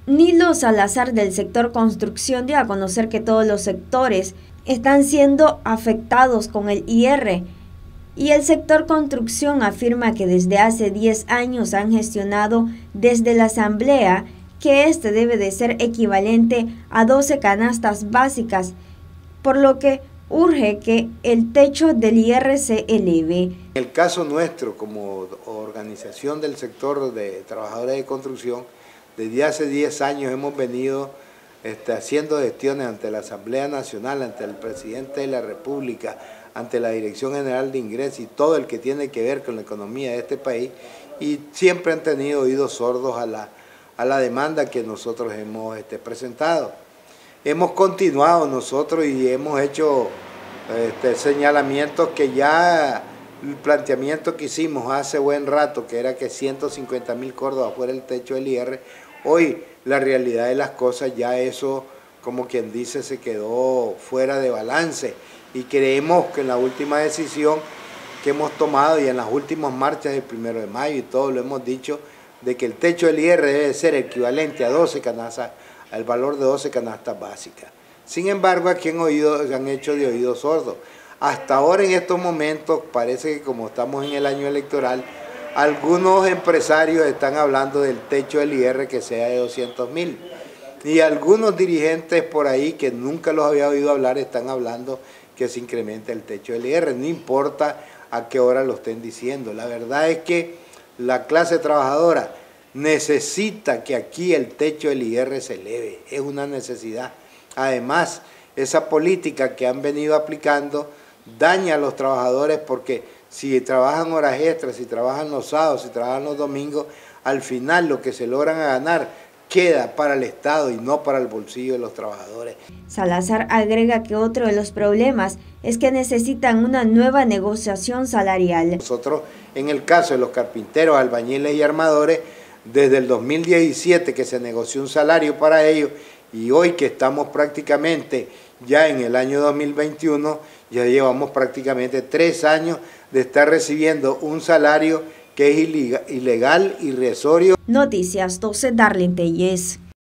Nilo Salazar del sector construcción dio a conocer que todos los sectores están siendo afectados con el IR y el sector construcción afirma que desde hace 10 años han gestionado desde la asamblea que este debe de ser equivalente a 12 canastas básicas, por lo que urge que el techo del IR se eleve. En el caso nuestro, como organización del sector de trabajadores de construcción, desde hace 10 años hemos venido haciendo gestiones ante la Asamblea Nacional, ante el Presidente de la República, ante la Dirección General de Ingresos y todo el que tiene que ver con la economía de este país, y siempre han tenido oídos sordos a la demanda que nosotros hemos presentado. Hemos continuado nosotros y hemos hecho señalamientos que ya el planteamiento que hicimos hace buen rato, que era que 150.000 córdobas fuera el techo del IR, hoy la realidad de las cosas ya eso, como quien dice, se quedó fuera de balance, y creemos que en la última decisión que hemos tomado y en las últimas marchas del 1 de mayo y todo lo hemos dicho, de que el techo del IR debe ser equivalente a 12 canastas, al valor de 12 canastas básicas. Sin embargo, aquí han hecho de oídos sordos. Hasta ahora, en estos momentos, parece que como estamos en el año electoral, algunos empresarios están hablando del techo del IR que sea de 200.000. Y algunos dirigentes por ahí que nunca los había oído hablar están hablando que se incremente el techo del IR. No importa a qué hora lo estén diciendo. La verdad es que la clase trabajadora necesita que aquí el techo del IR se eleve. Es una necesidad. Además, esa política que han venido aplicando daña a los trabajadores, porque si trabajan horas extras, si trabajan los sábados, si trabajan los domingos, al final lo que se logran ganar queda para el Estado y no para el bolsillo de los trabajadores. Salazar agrega que otro de los problemas es que necesitan una nueva negociación salarial. Nosotros, en el caso de los carpinteros, albañiles y armadores, desde el 2017 que se negoció un salario para ellos, y hoy que estamos prácticamente ya en el año 2021, ya llevamos prácticamente 3 años de estar recibiendo un salario que es ilegal, irrisorio. Noticias 12, Darlene Tellez.